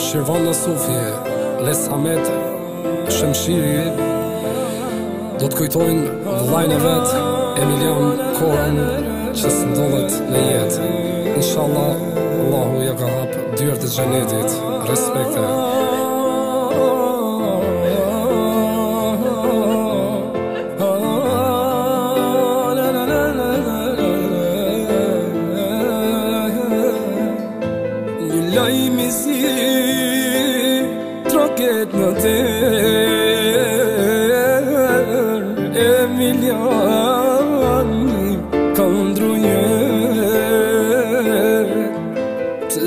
Shirvan në Sufi, Les Hamet, Shemshiri, do të kujtojnë vllajën e vet, Emilian Koran, që s'ndodhet në jetë. Inshallah, Allahu ja ka hap dyert e xhenetit. Respekte. Lajmi si troket në der, Emilian ka ndruje të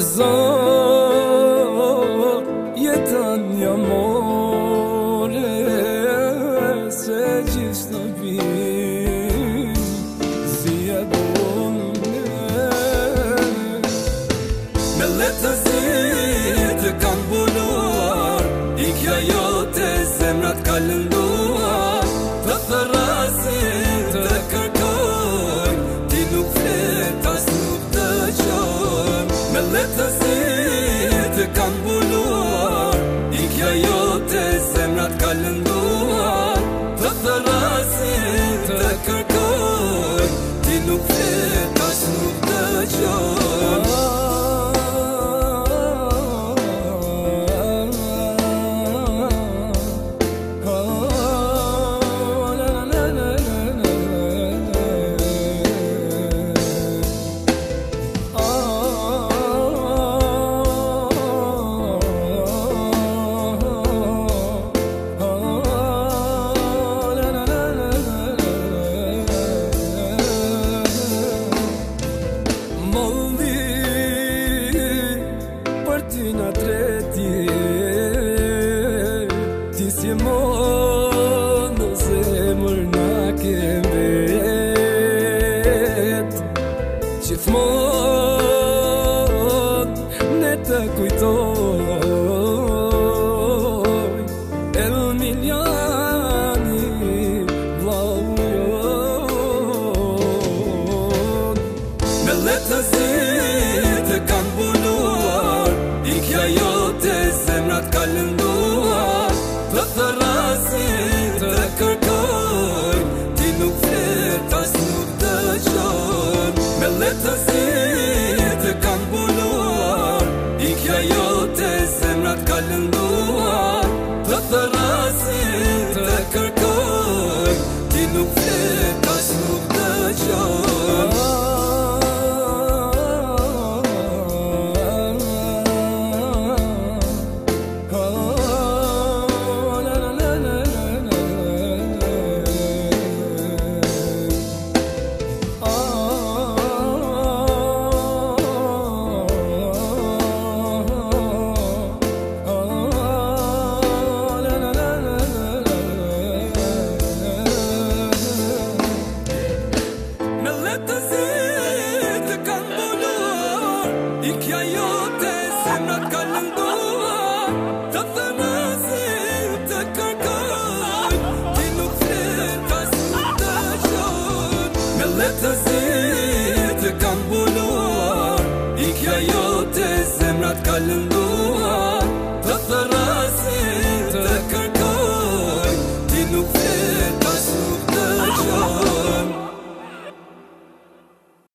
zot jetan jamore, se gjithë të vim si e me letësit të kam buluar, ikja jote zemrat ka lënduar, të thërasin të kërkoj, ti nuk flet as nuk të gjoj. Me letësit të kam buluar, ikja jote zemrat ka lënduar, të thërasin të kërkoj, ti nuk flet as nuk të gjoj. Në treti, ti si mo në zemër na ke mbet, gjithmon ne të kujtoj, Emiliani vllau jon. Me letësit të kam buluar, ikja jote zemrat ka lënduar, të thërasin të kërkoj, ti nuk flet as nuk të gjoj. Me letësit të kam buluar, ikja jote zemrat ka lënduar, të thërasin të kërkoj, ti nuk flet as nuk të gjoj. Ikja jo